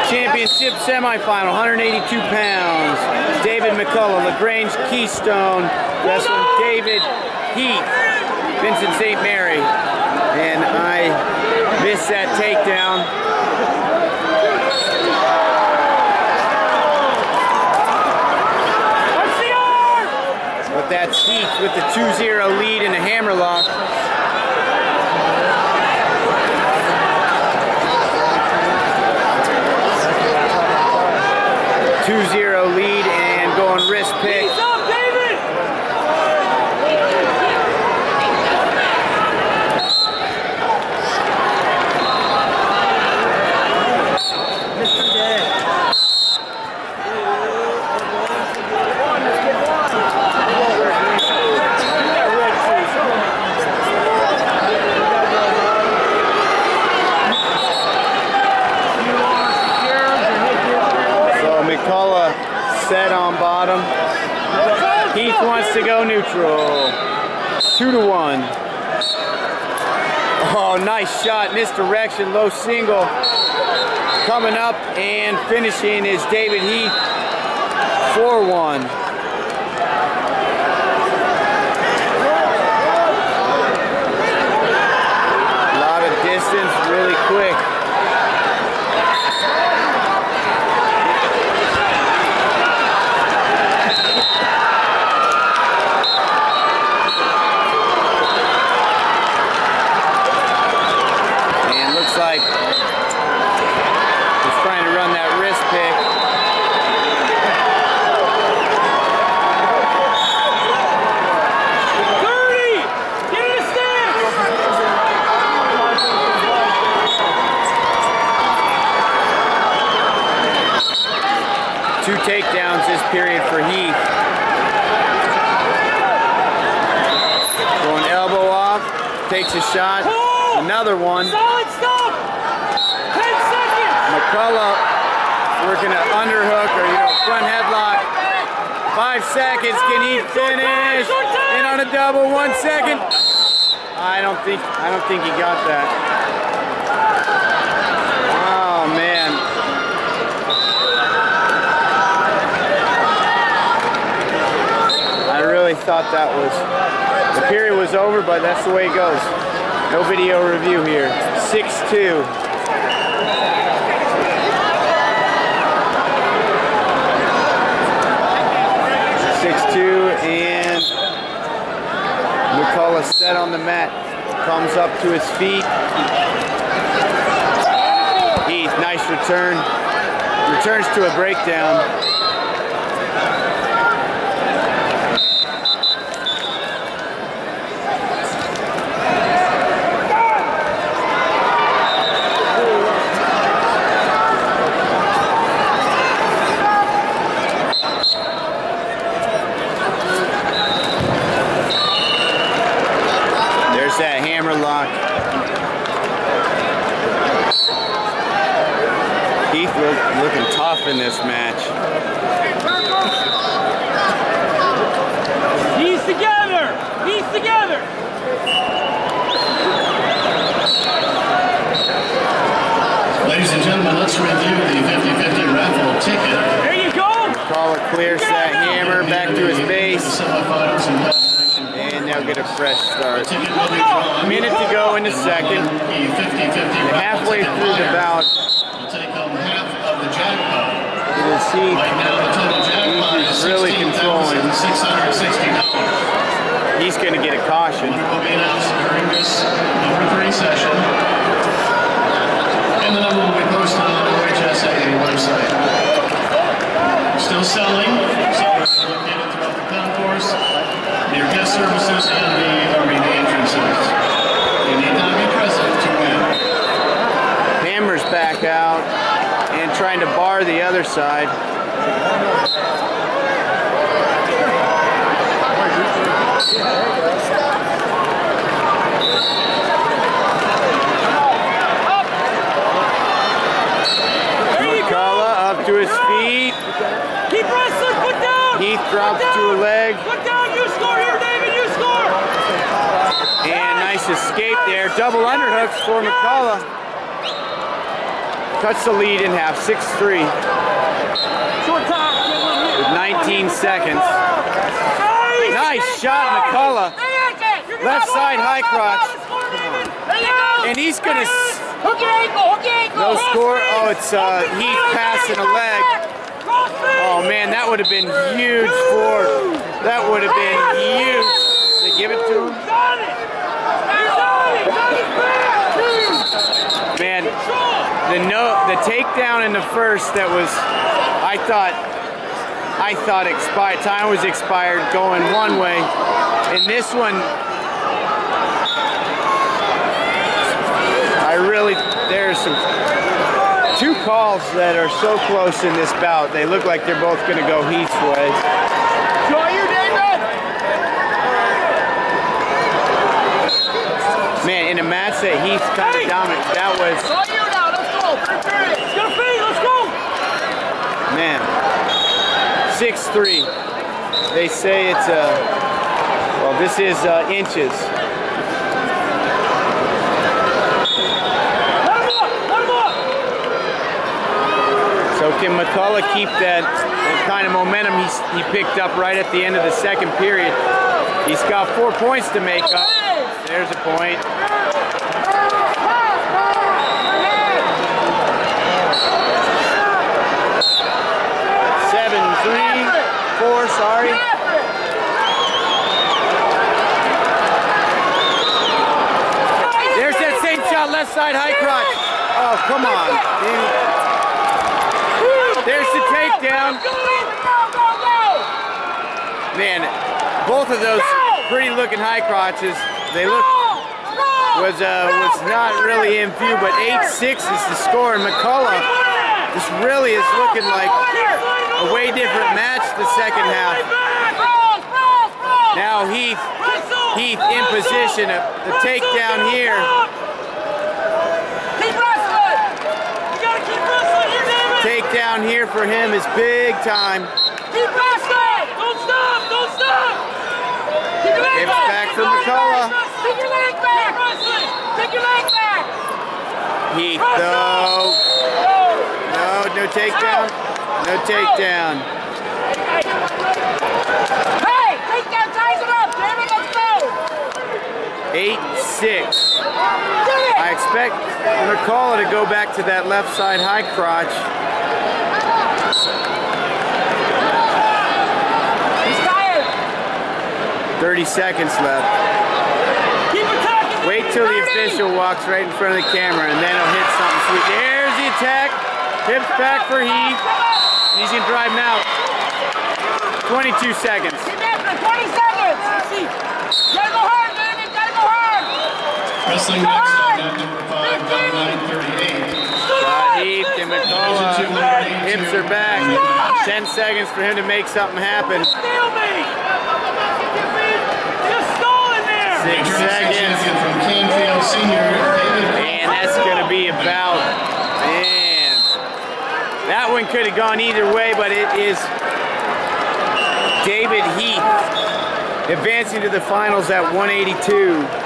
Championship semifinal, 182 pounds. David McCullough, LaGrange Keystone, wrestling David Heath, Vincent St. Mary. And I missed that takedown. But that's Heath with the 2-0 lead in the hammerlock. Lead and going wrist pick. He's up, David! Mr. Day. So McCullough set on bottom. Heath wants to go neutral. 2-1. Oh, nice shot. Misdirection. Low single. Coming up and finishing is David Heath. 4-1. A lot of distance, really quick. Like he's trying to run that wrist pick. Get in the stance! 2 takedowns this period for Heath. Going elbow off, takes a shot, another one. Solid stop! 10 seconds! McCullough working an underhook or front headlock. 5 seconds, can he finish? In on a double, 1 second. I don't think he got that. Oh man. I really thought that was, the period was over, but that's the way it goes. No video review here. 6-2. And McCullough set on the mat. Comes up to his feet. Heath, nice return. Returns to a breakdown. That hammerlock. Heath looking tough in this match. He's together! He's together! Ladies and gentlemen, let's review the 50-50 raffle ticket. There you go! McCullough clears that hammer back to his base. And now get a fresh start. A minute to go in the second. And halfway through the bout, you will see Heath is really controlling. He's going to get a caution. Will be announced during this number 3 session. And the number will be posted on the OHSAA website. Still selling. Sellers are located throughout the concourse, near guest services and the arena entrances. You need not be present to win. Hammer's back out and trying to bar the other side. McCullough up to his feet. Keep wrestling, foot down! Heath drops to a leg. Foot down, you score here, David, you score! And nice escape there. Double underhooks for McCullough. cuts the lead in half, 6-3 Short time. with 19 seconds. Nice shot, McCullough. Left side high crotch. And he's going to... Hook your ankle, hook your ankle. No score. Oh, it's Heath passing a leg. Oh, man, that would have been huge for... That would have been huge. They give it to him. Man, the takedown in the first that was... I thought expired. Time was expired going one way. And this one... There's some two calls that are so close in this bout. They look like they're both going to go Heath's way. Go you, David! Man, in a match that Heath kind of dominant, that was... Go you now, let's go. Let's go, let's go. Man, 6-3. They say it's well, this is inches. So can McCullough keep that kind of momentum he picked up right at the end of the second period? He's got 4 points to make up. There's a point. 7-3-4, sorry. There's that same shot, left side high crotch. Oh, come on. There's the takedown. Man, both of those pretty looking high crotches, they look was not really in view, but 8-6 is the score, and McCullough this really is looking like a way different match the second half. Now Heath in position, the takedown here. Takedown here for him is big time. Keep wrestling! Don't stop! Don't stop! Keep your leg Hips back for McCullough. Take your leg back! Take your leg back! Heath though. No takedown. No takedown. Hey! Takedown ties it up! Damn it, let's go! 8-6. I expect McCullough to go back to that left side high crotch. He's tired. 30 seconds left. Keep attacking. Wait till the official walks right in front of the camera and then he'll hit something sweet. There's the attack. Hips back for Heath. He's going to drive him out. 22 seconds. Keep after 20 seconds. Gotta go hard, David. Gotta go hard. Wrestling next on number 5, down 9:38. Heath and McCullough. Hips are back. 10 seconds for him to make something happen. Steal me. Just stalling there. 6 seconds. From Canfield Senior, David. And that's going to be about, man, that one could have gone either way, but it is David Heath advancing to the finals at 182.